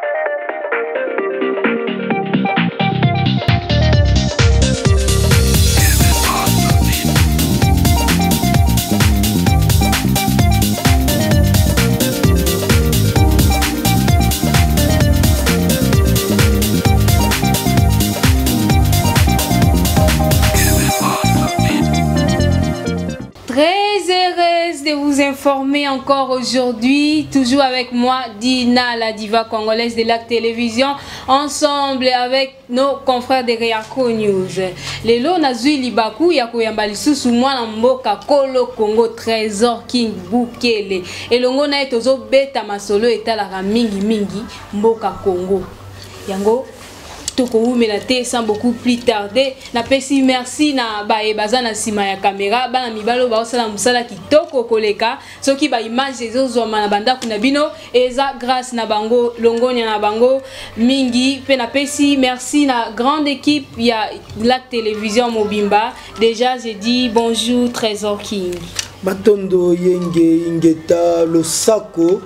De vous informer encore aujourd'hui, toujours avec moi Dina, la diva congolaise de la télévision, ensemble avec nos confrères de Réaco News. Lelo nazui libaku ya koyamba lisusu mwana mboka Kolo Congo Trésor King Bukele elongo na etozo beta masolo etalaka mingi mboka Congo yango toko la te sans beaucoup plus tarder na pesi merci na baza na sima ya caméra bana mibalo ba osala musala kitoko koleka soki ba image ezo na banda kuna bino eza grâce na bango longonya na bango mingi pe na pesi merci na grande équipe ya la télévision Mobimba. Déjà j'ai dit bonjour Trésor King Matondo Yenge Ingeta Losako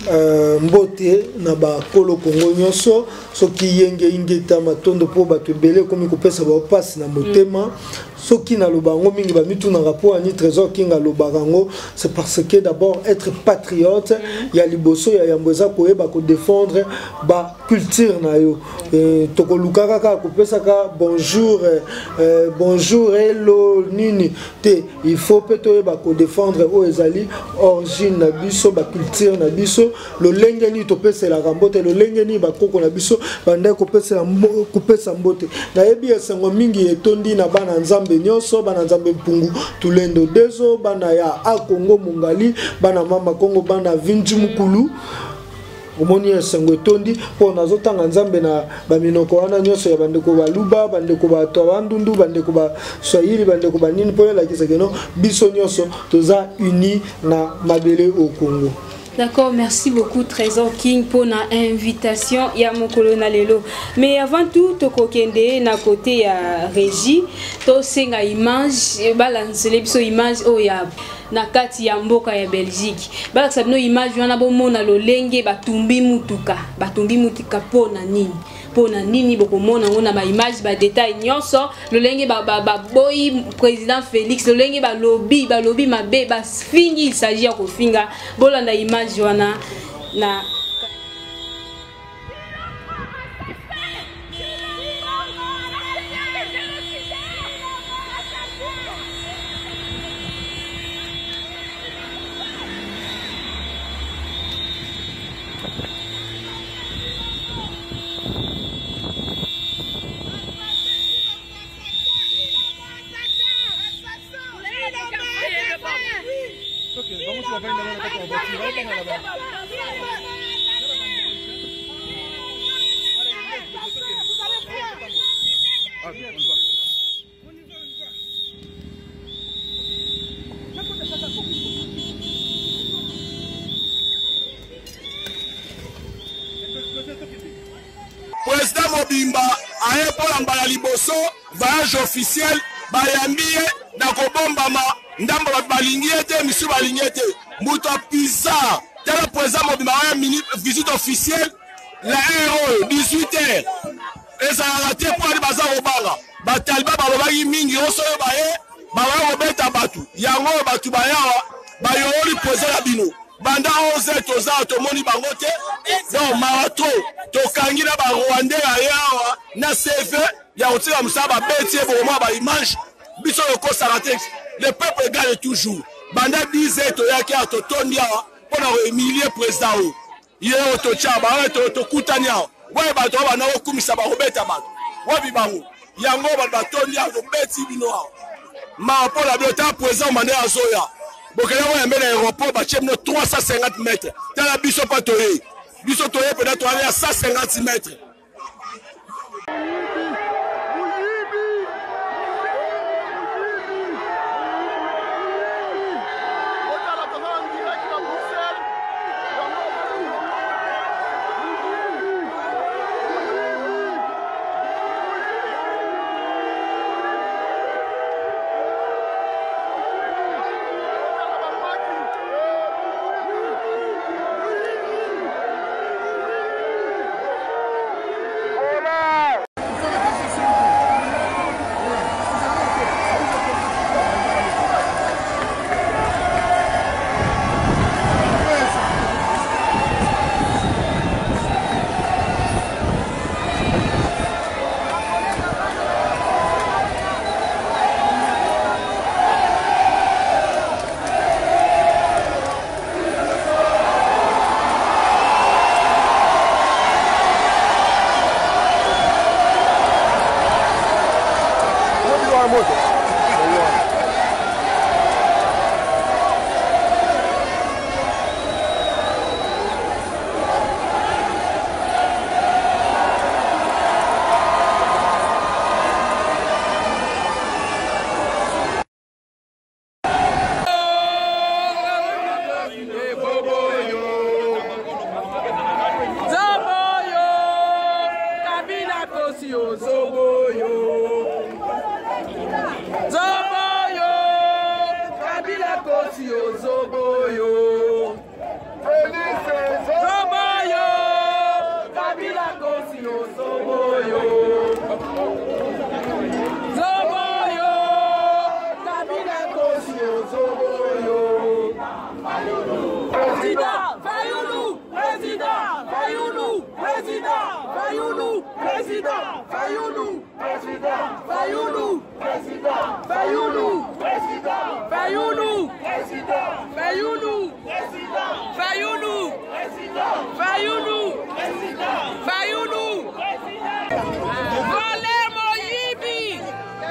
mbote na ba Kolo Congo nyonso soki Yenge Ingeta Matondo po bato ebele komi kopesa ba passe na motema soki na lobango mingi ba mitu na rapport ani Trésor King a lobarango. C'est parce que d'abord être patriote ya liboso ya yamboza koyeba ko défendre ba culture na yo toko lukaka ka kopesa ka bonjour bonjour hello nini te il faut peut-être ba ko défendre o ezali origine na biso ba culture na biso lo lenge ni topesa la rambote lo lenge ni ba koko na biso banda kopesa mbote na yebi esengo mingi etondi na bana nzambe nyonso bana nzambe mpungu tulendo dezo bana ya Akongo Mungali bana mama Kongo bana Vinji Mukulu omoni esengo etondi po nazotanga nzambe na baminoko wana nyonso ya bandeko baluba bandeko bato bandundu bandeko ba Swahili bandeko banini po la kisekeno biso nyonso toza uni na mabele au Congo. D'accord, merci beaucoup Trésor King pour l'invitation ya mokolo na lelo. Mais avant tout toko kende na côté ya régie to senga image balance biso image o ya na kati ya mboka ya Belgique. Bala sabino image wana bomona lolenge batumbi mutuka pona nini? Pona nini bokomona ngona ba image ba détail nyonso lolenge ba boy président Félix lolenge ba lobby mabe ba fingi il s'agit ya kofinga bolanda image wana na Président Mobimba a pour l'ambala liboso voyage officiel bayambie na kobombama ndamba balingi ete misu balingi ete muto pizza tala président Mobimba a mini visite officielle la héros 18h eza raté pour ali baza obala batalba balobaki mingi oso baye bawa obeta batu yango batu bayawa bayoli poser la bino banda 11 toza tomoni bango te donc marato tokangi na ba Rwandais ayawa na CV ya otika musaba betie bomwa ba image biso yoko sarate le peuple gagne toujours banda 10 to yaki atotondi awa pona remilier président o ye to chaba to kutania wa ba to bana okumisa ba obeta bato wa bibango yango ba tondi awa beti bino awa ma pola biota président mande azoya bokela wa mbele aéroport ba chemno 350 mètres tala biso patoye biso toye peut-être aller à 150 mètres. Fayoulou, président. Fayoulou, président. Fayoulou, président. Fayoulou, président. Fayoulou, président. Fayoulou, président. Fayoulou, président. Fayoulou, président. Fayoulou, président. Volé Moyibi.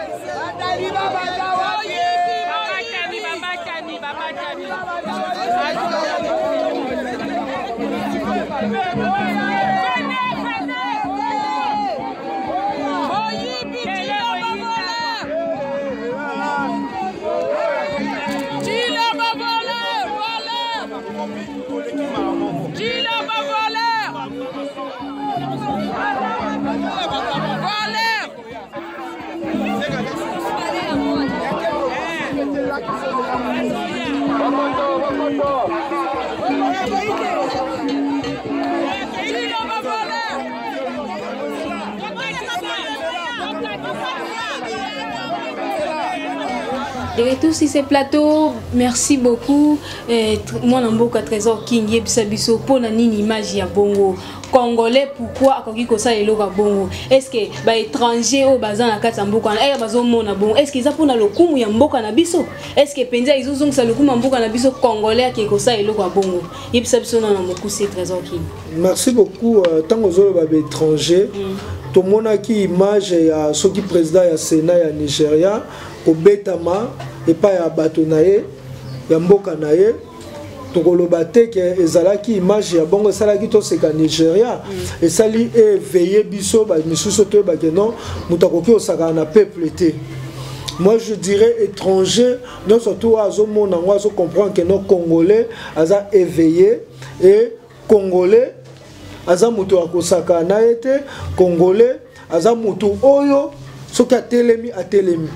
De retour sur ces plateaux, merci beaucoup. Moi, Namboka Trésor King, Yebsabiso, pour une image ya bongo. Congolais, pourquoi à ça est bongo? Est-ce que les étrangers au bazar na Katamboka, est-ce qu'ils ont pour le coup ya mboka na biso? Est-ce que Penza ils ont ça le coup mboka na biso congolais qui ko ça est bongo? Yebsabiso na Namboka c'est Trésor King. Merci beaucoup. Tant aux autres étrangers, tout le monde a qui image ya ceux qui président ya Sénat ya Nigeria. Au Betama et pas à Batonaye, ya mboka naye, tokoloba te ke ezalaki image ya bongo salaki to seka Nigeria et sali éveillé biso ba misuso to ba ke non mutakoki osaka na peuple te. Moi je dirais étranger, non surtout azo mona azo comprendre que non congolais aza éveillé et congolais aza muto akosaka na ete congolais aza muto oyo ce qui a télémi a télémi.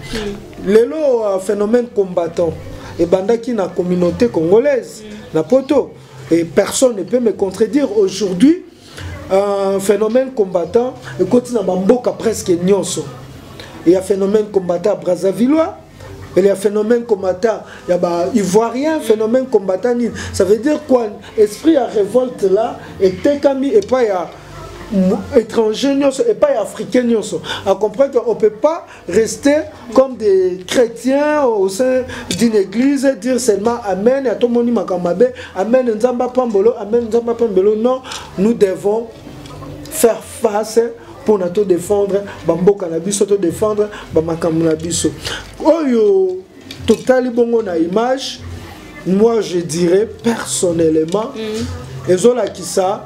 Lelo phénomène combattant et bandaki na communauté congolaise na poto et personne ne peut me contredire aujourd'hui un phénomène combattant et continue na mboka presque nyonso. Il y a phénomène combattant Brazzavillois, il y a phénomène combattant il y a ivoirien, phénomène combattant ça veut dire quoi? Esprit à révolte là et tekami et pas ya étrangers et pas africains. À comprendre qu'on ne peut pas rester comme des chrétiens au sein d'une église et dire seulement Amen, à tout le monde Amen, Nzamba Pambolo, Amen, Nzamba Pambolo. Non, nous devons faire face pour nous défendre, Bambo Cannabis, nous défendre, Bamakamunabiso. Oyo, total bongo na image, moi je dirais personnellement, et zola qui ça.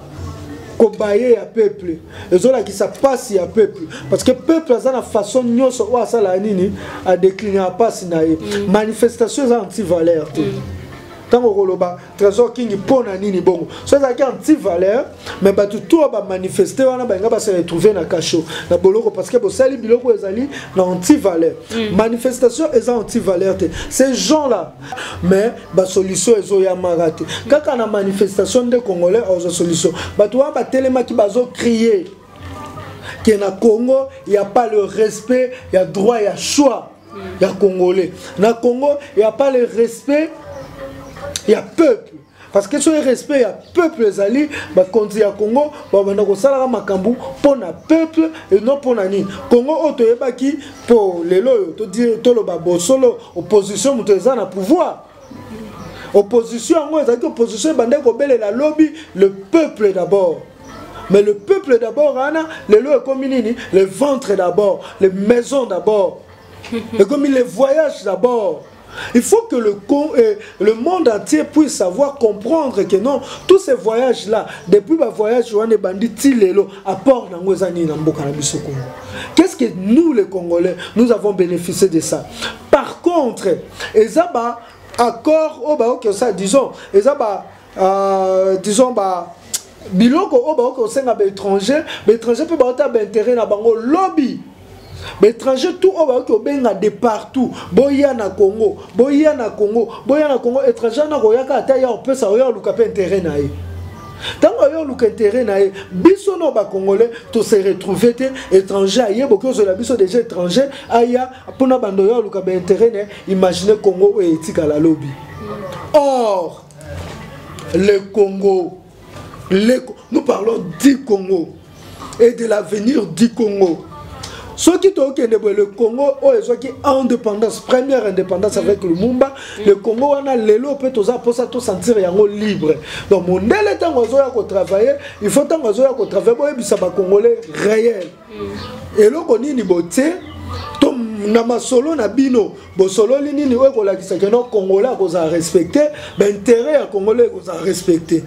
Kobaye ya peuple ezola qui ça passe ya peuple parce que peuple a la façon nyonso wa sala nini a décliner a passe na manifestation anti valeur tango koloba Trésor King pona nini bongo so ça qui anti valeur mais ba tout ba manifester wana ba nga ba se retrouver na cacho na boloko parce que bo sali biloko ezali na anti valeur manifestation est anti valeur ces gens là mais ba solution ezo ya marate kaka na manifestation de congolais aux solution ba to ba telema ki bazo crier que na Congo il y a pas le respect il y a droit il y a choix il y a congolais na Congo il y a pas le respect il y a peuple parce que sur le respect il y a peuple zali ba konzi ya Congo ba banda ko sala makambu pour na peuple et non pour nani Congo otoyeba ki pour lelo to dire to lo ba bosolo opposition muteza na pouvoir opposition ngo ezaki opposition banda ko bele la lobby le peuple d'abord. Mais le peuple d'abord, les lois comme le ventre d'abord, les maisons d'abord, et comme les voyages d'abord. Il faut que le monde entier puisse savoir, comprendre que non, tous ces voyages-là, depuis le voyage, les bandits, apportent dans nos années dans le Congo. Qu'est-ce que nous, les Congolais, nous avons bénéficié de ça? Par contre, Ezaba, accord, disons, Ezaba, disons, biloko au sein de l'étranger peut avoir intérêt na bango lobby. L'étranger tout au benga de partout. Boya na Congo, étranger na koyaka ataya on peut savoir le cap intérêt na ye. Tant que le intérêt na ye, biso no ba congolais to se retrouver étranger aye beaucoup de la biso déjà étranger aya pour na bando yo le cap intérêt na imaginez Congo et etika la lobby. Or le Congo nous parlons du Congo. et de l'avenir du Congo. Ce qui est le Congo, qui indépendance, première indépendance avec le Mumba, le Congo, on a l'élo, peut se sentir libre. Donc, mon délai temps qu'on travailler, il faut temps qu'on travaille, ça va Congolais réel. Et là, on y beauté, na solo na bino, bo solo li nini we ko la kisaka no Congolais ko za respecter, ben intérêt ya Congolais ko za respecter.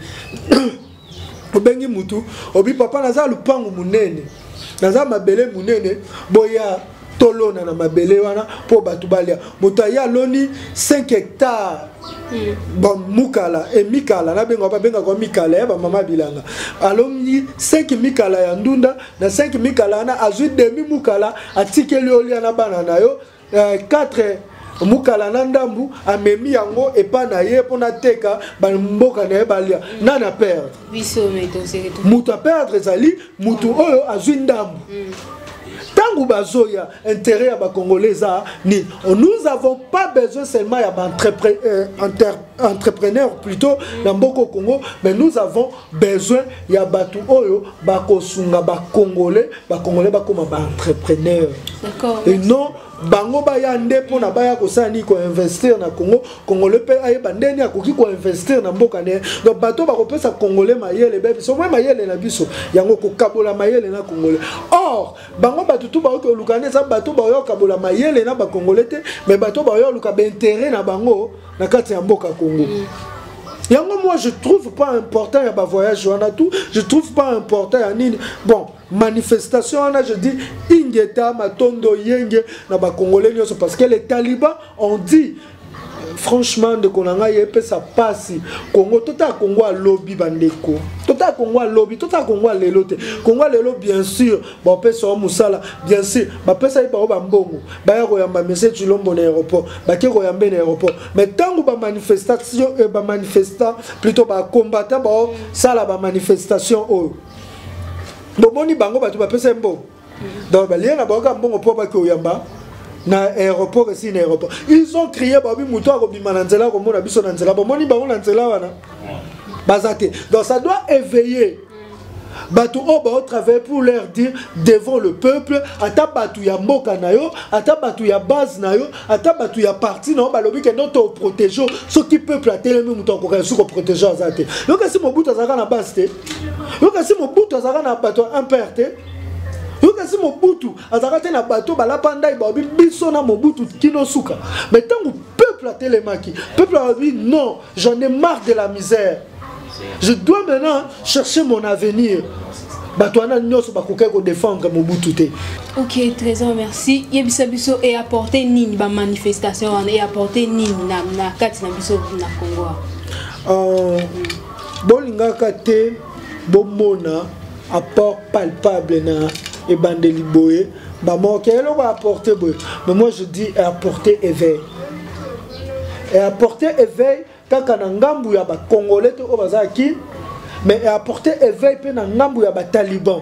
Obengi mutu, obi papa naza lupangu munene. Naza mabele munene, boya tolona na mabele wana po batu balia. Mutaya loni 5 hectares. Bon mukala et mikala na benga ba benga ko mikala ba mama bilanga. Alongi 5 mikala ya ndunda na 5 mikala na azui demi mukala atikeli olia na bana na yo 4 mukala na ndambu amemi yango epa na ye pona teka ba mboka na ye balia nana perdre biso meto seketo mutu perdre zali mutu oyo azui ndambu tangu bazoya intérêt ya ba congolais ni nous avons pas besoin seulement ya entrepreneurs plutôt dans beaucoup Congo, mais nous avons besoin ya batu oyo ba kosunga ba congolais ba comme ba entrepreneurs. D'accord. Et non bango ba yande pona ba ya ko sani ko investir na Congo, congolais pe aye bandeni akoki ko investir na mboka ne. Donc bato ba ko pesa congolais mayele be biso moi mayele na biso yango ko kabola mayele na congolais. Or bango batu tout ba ko lukane za bato ba yo kabola mayele na ba congolais te, mais bato ba yo luka ba intérêt na bango na kati ya mboka Congo. Yango moi je trouve pas important ya ba voyage wana tout, je trouve pas important ya nini. Bon, manifestation wana je dis ingeta matondo yenge na ba congolais nyonso parce que les talibans ont dit franchement de konanga yepe ça passe Congo tota Congo a lobby bandeko tota Congo a lobby tota Congo a lelote Congo a lelo bien sûr bon pe so musala bien sûr ba pesa ba ba mbongo ba ya ko yamba message Chilombo na aéroport ba ke ko yamba na aéroport mais tango ba manifestation ba manifestant plutôt ba combattant ba sala ba manifestation o bomoni bango ba tu ba pesa mbongo donc ba liena ba ka mbongo po ba ko yamba na aéroport ici na aéroport ils ont crié babi muto ko bima na nzela ko mona biso na nzela bomoni bango na nzela wana bazate donc ça doit éveiller batu o ba travailler pour leur dire devant le peuple ata batu ya mboka na yo ata batu ya base na yo ata batu ya parti na ba lobi que notre protéger ce qui peuple a tellement muto ko ka su ko protéger azate yo ka si mobutu azaka na base te yo ka si mobutu azaka na batu imperte. Si Mobutu azakate na bateau balapanda ibabi biso na Mobutu kino suka mais tant que peuple a télémaki peuple a dit non j'en ai marre de la misère je dois maintenant chercher mon avenir batouana nyoso bakoka ko défendre Mobutu te. OK, Trésor, merci. Yebisa biso et apporter nini ba manifestation et apporter nini na kati na biso na Congo. Bolinga kate bomona apport palpable na et bandeli boye ba mo kelo va apporter boye mais moi je dis apporter éveil et apporter éveil kaka na ngambu ya ba congolais to bazaki mais apporter éveil pe na ngambu ya ba taliban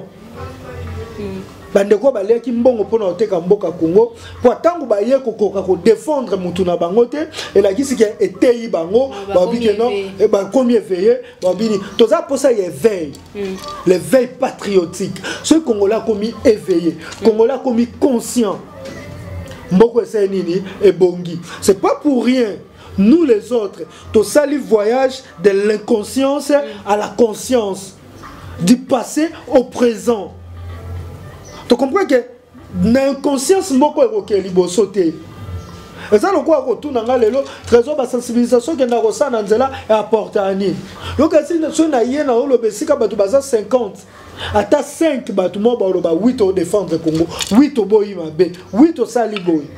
bandeko baleki mbongo pona oteka mboka Congo po tangu ba ye kokoka ko défendre mutu na bango te et la kisi ke eteyi bango ba biki non et ba combien veiller ba bini toza posa éveil l'éveil patriotique ce Congolais commis éveillé Congolais commis conscient mboko ese nini et bongi c'est pas pour rien nous les autres to sali voyage de l'inconscience à la conscience du passé au présent. Tu comprends que l'inconscience moko est liboso te. Et ça le quoi retourne dans le trésor de sensibilisation que na rosana nzela et apporter ani. Donc si nous na yena o lo besika batu baza 50 ata 5 batu mo ba lo ba 8 au défendre Congo, 8 au boyi mabe, 8 au sali boyi.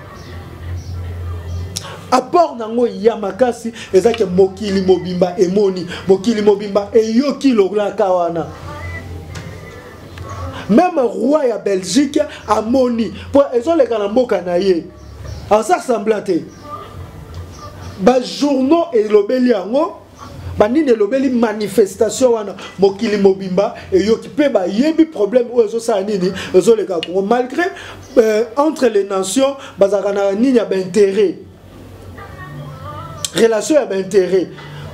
Apport nango yamakasi ezake mokili mobimba emoni, mokili mobimba eyoki lo la kawana. Même roi ya Belgique a moni pour ils ont les kanamboka na ye. Alors ça ressemble à te. Ba journaux et lobeli yango ba nini lobeli manifestation wana mokili mobimba et yo ki pe ba yebi problème o ezo sa nini ezo les gars malgré entre les nations bazaka na nini ya ba intérêt relation ya ba intérêt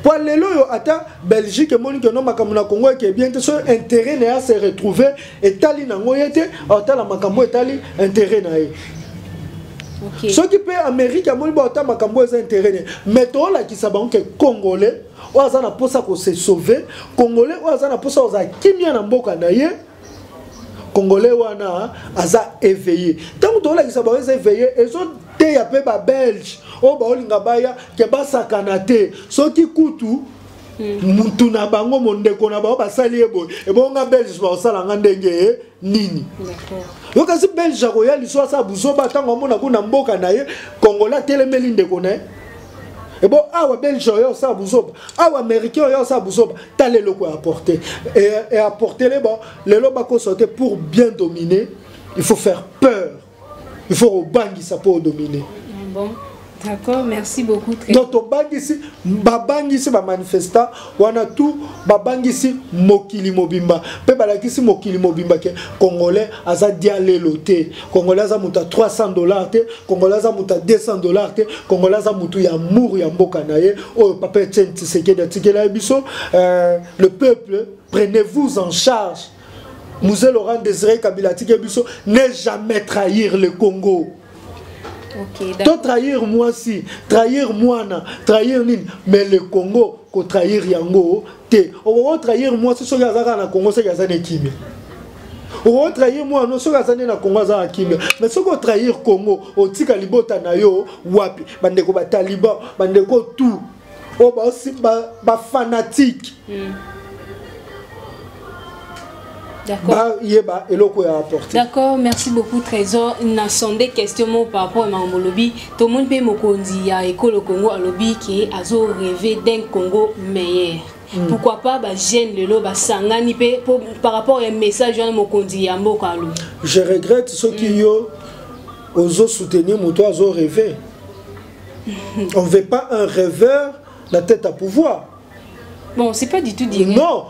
Pour les lois, ata Belgique, Monique, non, Makamuna Congo, qui est bien, son intérêt n'est à se retrouver, et tali nangoyete, ata la Makambo et tali intérêt nae. Ce qui peut Amérique, à Monique, ata Makambo est intérêt. Mais toi, là, qui s'abonne que Congolais, ou à Zana Posa qu'on s'est sauvé, Congolais, ou à Zana Posa, ou à Kimia Namboka naye, Congolais, ou à Za éveillé. Tant que toi, là, qui s'abonne éveillé, et sont des Belges. Oh ba olinga baya ke basakana te soki kutu mutu na bango mondeko na ba basali ebo e bonga belge ba osala ngandenge nini d'accord yo kasi belge royal iso sa buzoba tango mona kuna mboka na ye Kongola telemeli ndeko na e bon awa belge yo sa buzoba awa américain yo sa buzoba tale loko apporter et apporter les bon les loba ko sortir pour bien dominer il faut faire peur il faut obangi ça pour dominer bon. D'accord, merci beaucoup. Donc, babangisi ba manifesta, wana tout babangisi mokili mobimba. Pe balakisi mokili mobimba ke Congolais aza diale loté. Congolais aza muta $300 te, Congolais aza muta $200 te, Congolais aza mutu ya mour ya mboka na ye. Oh papa Tchenti Sekeda Tikela biso, le peuple, prenez-vous en charge. Mouze Laurent Désiré Kabila Tikebiso, ne jamais trahir le Congo. Okay, trahir moi si, trahir moi na, trahir nin, mais le Congo, ko trahir yango, te. On trahir moi si so yazaka na Congo, c'est yazane kimi. On trahir moi non so yazane na Congo za kimi. Mais so ko trahir Congo, o tika libota na yo, wapi, bandeko ba taliban, bandeko tout. O ba aussi ba fanatique. D'accord, merci beaucoup Trésor. On a sondé questions par rapport à Mamolobi. Tout le monde peut me dire que le Congo a lobby qui a rêvé d'un Congo meilleur. Pourquoi pas jeune le loba sangani par rapport à un message à Mokondi à Mokalo. Je regrette ceux qui ont soutenu mon toit ont rêvé. On ne veut pas un rêveur la tête à pouvoir. Bon, c'est pas du tout dire. Non.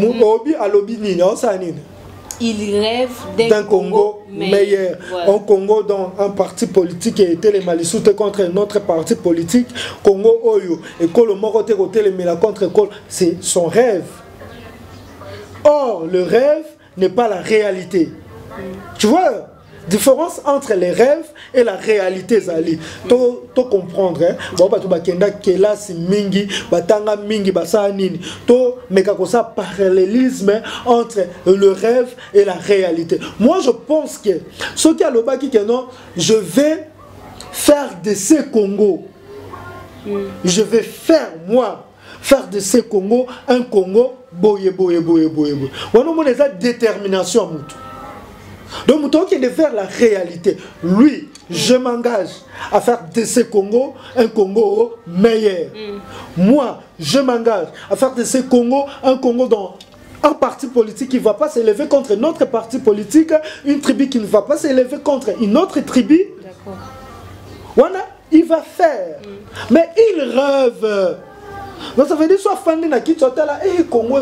Il rêve d'un Congo meilleur. Voilà. Un Congo dans un parti politique qui a été les Malissoutes contre un autre parti politique. Congo Oyo et Kolo Morote contre Kolo. C'est son rêve. Or, le rêve n'est pas la réalité. Tu vois? Différence entre les rêves et la réalité zali. To comprendre hein. Bon ba to bakenda kelasi mingi, batanga mingi basa nini. To meka ko ça parallélisme entre le rêve et la réalité. Moi je pense que ce qui a le baki que non, je vais faire de ces Congo. Je vais faire de ces Congo un Congo boye. On a une détermination mutu. Donc, nous devons de faire la réalité. Lui, je m'engage à faire de ce Congo un Congo meilleur. Moi, je m'engage à faire de ce Congo un Congo dans un parti politique qui ne va pas s'élever contre notre parti politique, une tribu qui ne va pas s'élever contre une autre tribu. Voilà, il va faire. Mais il rêve. Donc ça veut dire soit fan de qui là, Congo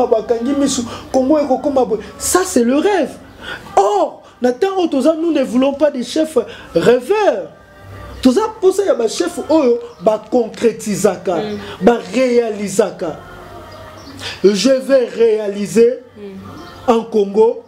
ça c'est le rêve. Or, nous ne voulons pas des chefs rêveurs. Tout ça pour ça, il y a des chefs qui concrétisent, qui réalisent. Je vais réaliser un Congo.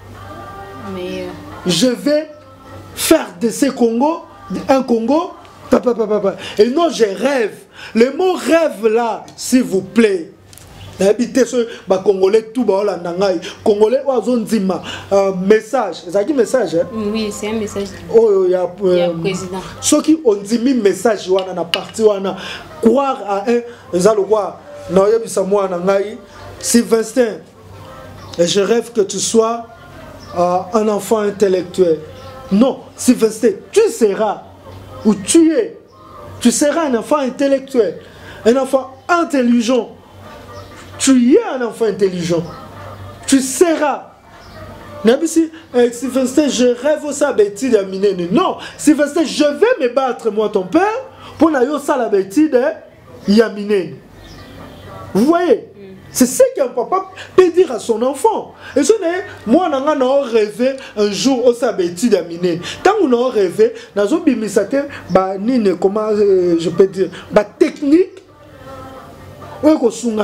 Je vais faire de ce Congo un Congo. Et non, je rêve. Le mot rêve là, s'il vous plaît. Habiter ce Congolais tout bas là nangai Congolais oazonzima message c'est qui message hein? Oui c'est un message oh il y a président ceux qui ont dit message wana na parti wana croire à un zalo quoi na yebisa moi nangai Sylvestin et je rêve que tu sois un enfant intellectuel. Non Sylvestin, tu seras où tu es, tu seras un enfant intellectuel, un enfant intelligent. Tu es un enfant intelligent. Tu seras. Sylvestin, je rêve au sabétide à Minene. Non, Sylvestin, je vais me battre, moi, ton père, pour n'aller au sabétide à Minene. Vous voyez? C'est ce qu'un papa peut dire à son enfant. Et ce n'est moi, on a rêvé un jour au sabétide à Minene. Tant qu'on a rêvé, dans un bimisate, comment je peux dire, technique. Mais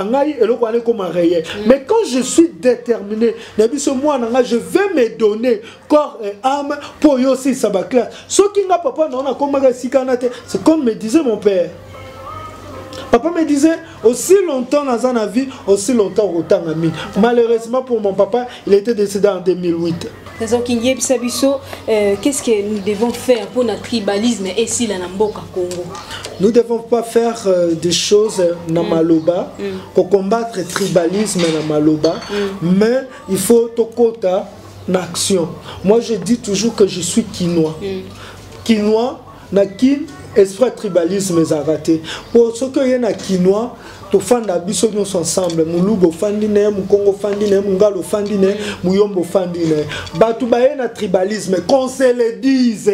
quand je suis déterminé, je vais me donner corps et âme pour y aussi ça va clair. Ce qui n'a pas c'est comme me disait mon père. Papa me disait, aussi longtemps dans la vie, aussi longtemps autant ami. Malheureusement pour mon papa, il était décédé en 2008. Qu'est-ce que nous devons faire pour notre tribalisme ici dans le Congo? Nous ne devons pas faire des choses dans Maloba pour combattre le tribalisme dans Maloba, mais il faut tokota en action. Moi je dis toujours que je suis quinois. Quinois, na kin esprit tribalisme est raté. Pour ce que y a na quinois, to fanda biso nous ensemble, mulubo fandine, mukongo fandine, mungalo fandine, muyombo fandine. Batu baye na tribalisme, qu'on se le dise.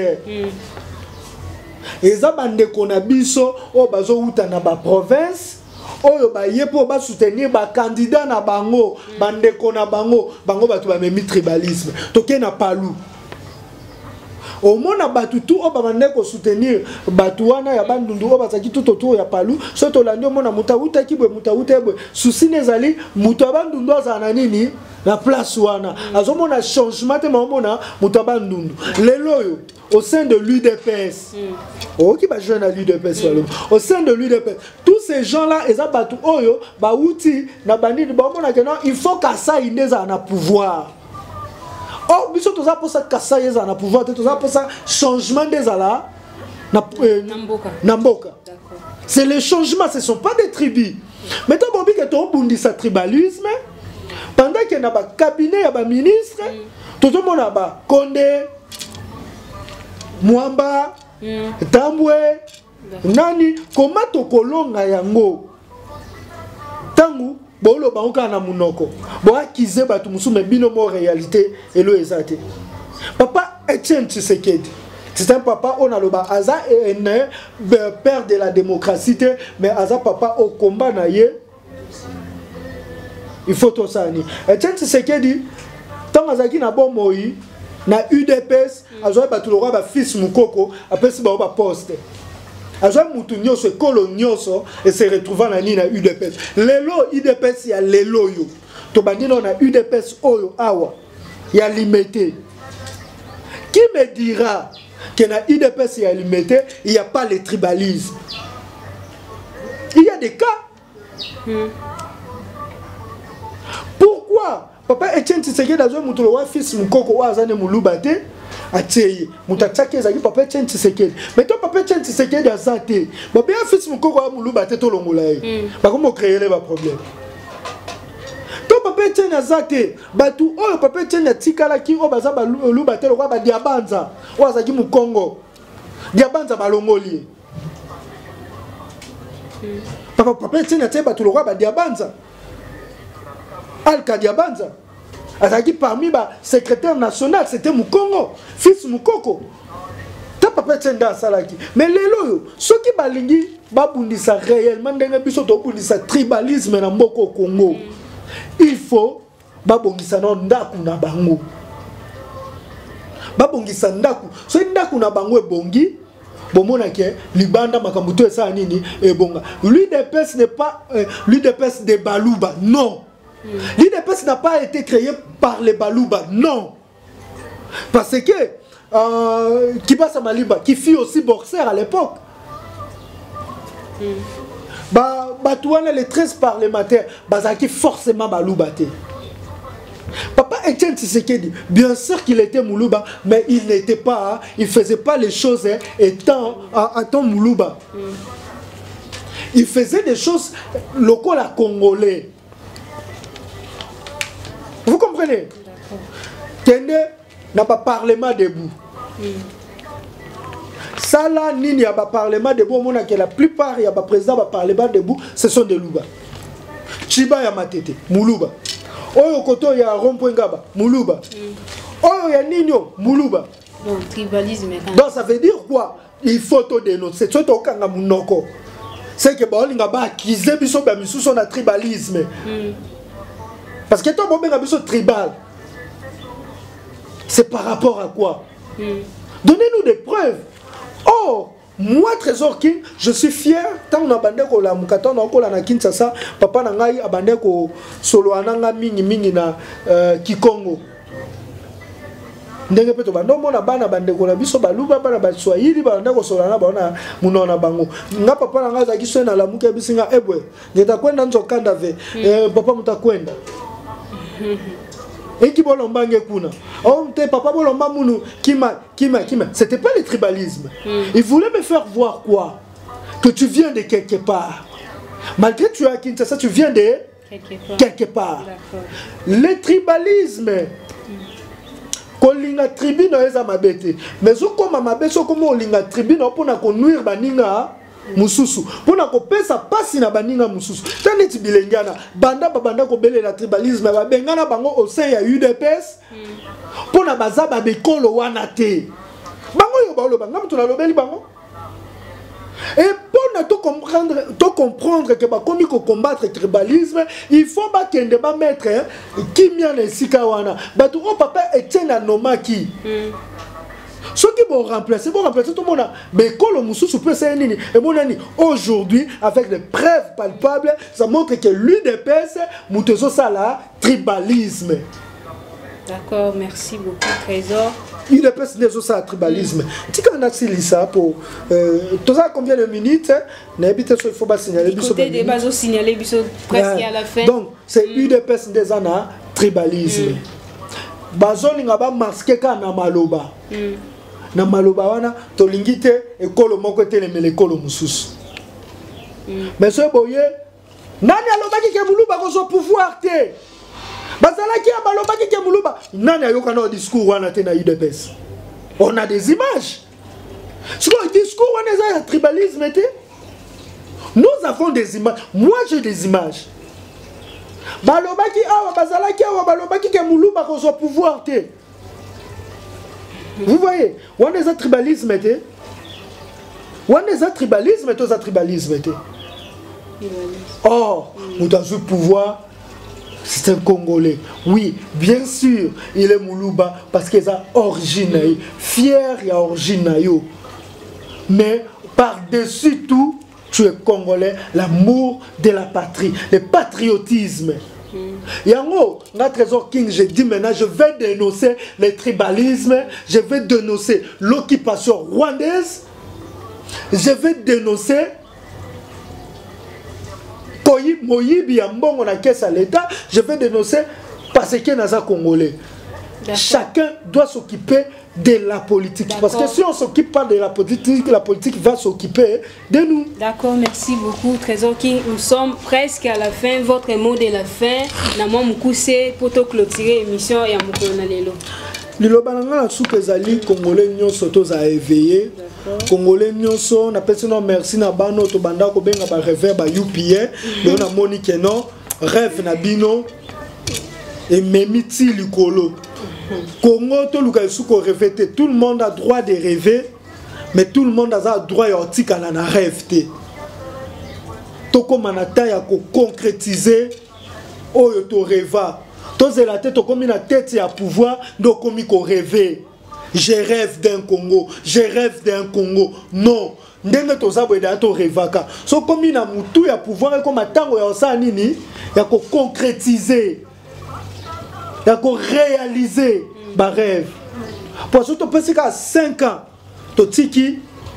Eza bande kona biso o bazo uta na ba province. Oyo baye po ba soutenir ba candidat na bango, bande kona bango, bango batu ba memi tribalisme. Toke na palu. Au moins na batu tout o bande ko soutenir batu wana ya bandundu o bazaki tout autour ya palu, soto landi mona mutauta kibwe mutauta bwe susi nezali mutu bandundu azana nini na place wana. Azomona changement te mona mutu bandundu. Leloyo au sein de l'UDPS. Qui va jouer à l'UDPS au sein de l'UDPS. Tous ces gens-là, ils ont battu Oyo, Baouti, Nabani, il faut qu'à ça, ils aient un pouvoir. Oh, mais surtout ça pour ça, qu'à ça, ils aient un pouvoir. Tout ça pour ça, changement des ala. Namboka. C'est les changements, ce ne sont pas des tribus. Maintenant, on dit que tu as dit ça tribalisme. Pendant qu'il y a un cabinet, il y a un ministre, tout le monde a Condé. Mwamba, Tambwe, Nani, comment to kolonga yango? Tangu, bolo baoka na munoko. Bo akize batu musume bino mo réalité et lo ezate. Papa Etienne Tshisekedi. C'est un papa on a le ba aza est père de la démocratie mais aza papa au combat na ye. Il faut tout ça ni. Etienne Tshisekedi tant azaki na bon moi na UDPS azoa batulora ba fils mukoko apesi ba poste azoa mutu nyoso ekolo nyoso et se retrouva na ni na UDPS lelo UDPS ya lelo yo to bandino na UDPS oyo awa ya limité. Qui me dira que na UDPS ya limité il n'y a pas le tribalisme? Il y a des cas. Pourquoi Papa Etienne Tshisekedi a un fils mukoko wa azane mulubate ateye mutatake ezaki Papa Etienne Tshisekedi. Mais toi Papa Etienne Tshisekedi azate papa fils mukoko wa mulubate to longola ye ba komo créer les problèmes. Toi Papa Etienne azate batu oyo Papa Etienne atikala ki o baza ba lubate lo ba diabanza o azaki mu Congo diabanza balongoli. Papa Etienne atie batu lo ba diabanza Al Kadiabanza. Azaki parmi les secrétaires nationaux, c'était Mukongo, fils Mukoko. Ta papa tenda salaki. Mais les loyo, ceux qui balingi, babundisa réellement, babundisa tribalisme na mboko Congo. Il faut babundisa ndaku na bango. Babundisa ndaku. So ndaku na bango ebongi. Bomona ke libanda makambuto esa nini ebonga. L'UDPS n'est pas l'UDPS de Baluba, non. L'UDPS n'a pas été créé par les Baluba, non. Parce que Kibasa Maliba, qui fut aussi boxeur à l'époque, Batouane les 13 parlementaires, Bazaki forcément Baluba. Papa Etienne Tshisekedi, bien sûr qu'il était Moulouba, mais il n'était pas, il faisait pas les choses étant Moulouba. Il faisait des choses locales à Congolais. Vous comprenez? Tenez, n'a pas parlement debout. Ça là, il n'y a pas parlement debout. On a que la plupart, il y a pas président, pas parlement debout, ce sont des Louba. Chiba ya matete, Moulouba. Oyo koto ya Rompwengaba, Moulouba. Oyo ya Nino, Moulouba. Donc, tribalisme. Donc ça veut dire quoi? Il faut te dénoncer. C'est tout kanga munoko. C'est que ba olinga ba accuser biso ba misuso na tribalisme. Parce que toi, bon, tribal. C'est par rapport à quoi? Donnez-nous des preuves. Oh, moi Trésor King, je suis fier tant on a bandé ko la mukata na ko la na Kinshasa, papa na ngai abandé ko solo ananga mingi na Kikongo. Ndenge peto bando mona bana bande ko na biso baluba bana ba Swahili banda ko solo na bana munona bango. Nga papa na ngai za kiso na la muke bisinga ebwe. Ngeta kwenda nzokanda ve. Papa mutakwenda. Et qui bolomba ngekuna. Oh te papa bolomba munu kima. C'était pas le tribalisme. Il voulait me faire voir quoi? Que tu viens de quelque part. Malgré que tu es à Kinshasa, tu viens de quelque part. Le tribalisme. Kolinga tribu no eza mabete. Mais okoma mabete okoma olinga tribu no pona ko nuire baninga mususu. Pona ko pesa pasi na baninga mususu. Taneti bilengana banda ko bele la tribalisme ba bengana bango au sein ya UDPS. Pona baza ba bekolo wana te. Bango yo ba lo banga mutu na lobeli bango. Et pour comprendre que comme il faut combattre le tribalisme, il faut pas mettre qui m'a les sikawana. Batou au papa Etienne Anomaki. Ce qui vont remplacer tout le monde. Mais quand le moussou peut s'énini et mon ami aujourd'hui avec des preuves palpables, ça montre que l'UDPS moutezo sala tribalisme. D'accord, merci beaucoup Trésor. Il dépêche des autres tribalisme. Tu quand on a ça pour tout ça combien de minutes n'habite il faut pas signaler côté des bases signaler presque à la fin. Donc c'est UDPS des ana tribalisme. Bazoni ngaba masqué kana maloba. Na maloba wana to lingite ekolo moko telemele ekolo mususu. Mais ce boye nani alobaki ke muluba ko pouvoir te. Bazalaki ya balobaki ke muluba nani ayoka na discours wana te na UDPS. On a des images. Sur le discours wana za tribalisme te. Nous avons des images. Moi j'ai des images. Balobaki awa bazalaki awa balobaki ke muluba ko pouvoir te. Vous voyez, on a des tribalisme te. On a des tribalisme to za tribalisme te. Oh, nous avons pouvoir. C'est un Congolais. Oui, bien sûr, il est Moulouba parce qu'il a origine, fier et origine. Mais par-dessus tout, tu es Congolais, l'amour de la patrie, le patriotisme. Yango, notre Trésor King, j'ai dit maintenant, je vais dénoncer le tribalisme, je vais dénoncer l'occupation rwandaise, je vais dénoncer Moyibi Ambongo na caisse à l'État, je vais dénoncer parce que naza Congolais. Chacun doit s'occuper de la politique. Parce que si on ne s'occupe pas de la politique va s'occuper de nous. D'accord, merci beaucoup Trésor King. Nous sommes presque à la fin. Votre mot de la fin, Namon Moukousse, pour clôturer l'émission et à Moukolonalelo. Lilobananga soupe ezali Congolais nyonso toza éveillé. Congolais nyonso na pesi no merci na bano to banda ko benga ba rêve ba UPA. Donc na moni que non rêve na bino et memiti likolo. Congo to luka suko rêver, tout le monde a droit de rêver mais tout le monde a droit ya otika na rêve te. Toko manata ya ko concrétiser oyo to rêva. Toze la tête comme une tête à pouvoir donc comme il rêver. Je rêve d'un Congo, je rêve d'un Congo. Non, ndenge toza boye da to rêvaka. So comme ina mutu ya pouvoir comme atango ya osa nini ya ko concrétiser. Ya ko réaliser ba rêve. Pour surtout penser qu'à 5 ans to tiki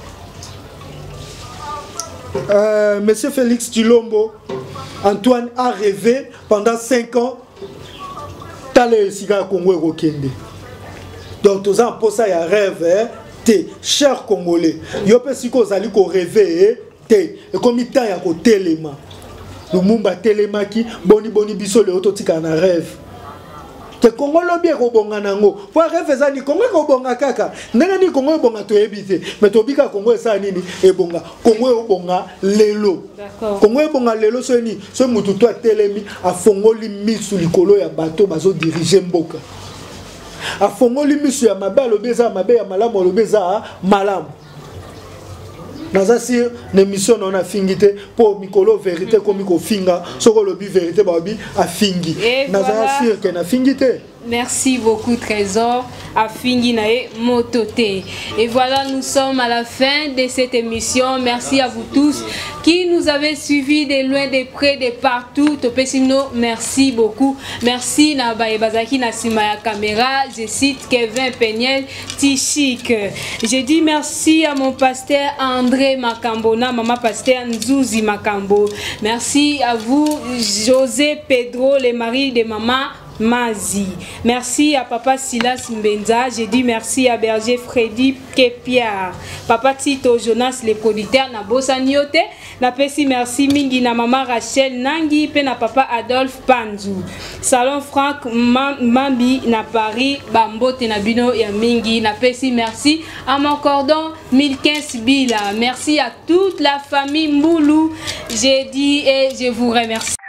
monsieur Félix Tshilombo Antoine a rêvé pendant 5 ans. Tale siga Congo Rokende. Donc tous en posa ya rêve te cher Congolais. Yo pe siko zali ko rêver te et comme temps ya ko telema. Lumumba telema ki boni biso le ototika na rêve. Te Congo lobi ko bonga nango. Po rêve zani Congo ko bonga kaka. Ndenge ni Congo bonga to ebite. Mais to bika Congo esa nini e bonga. Congo bonga lelo. D'accord. Congo bonga lelo so ni so mutu to telemi afongoli misu likolo ya bato bazo diriger mboka. Afongoli misu ya mabe alobeza mabe ya malamu alobeza malamu. Naza sir l'émission on a fingité pour mikolo vérité comme miko finga soko lobi vérité babi a fingi. Naza sir que na fingité. Merci beaucoup Trésor, à Finginae Motote. Et voilà, nous sommes à la fin de cette émission. Merci à vous tous qui nous avez suivis de loin, de près, de partout. Topesino, merci beaucoup. Merci Nabaye Bazaki Nasimaya Caméra. Je cite Kevin Peniel Tichik. Je dis merci à mon pasteur André Makambona, maman pasteur Nzouzi Makambo. Merci à vous José Pedro, le mari de maman Mazi. Merci à papa Silas Mbenza. J'ai dit merci à berger Freddy Kepiar. Papa Tito Jonas, le producteur na Bosaniote. Na pesi merci mingi na maman Rachel Nangi pe na papa Adolphe Panzou. Salon Franck Mambi na Paris. Bambote na bino ya mingi. Na pesi merci à mon cordon 1015 Bila. Merci à toute la famille Moulou. J'ai dit et je vous remercie.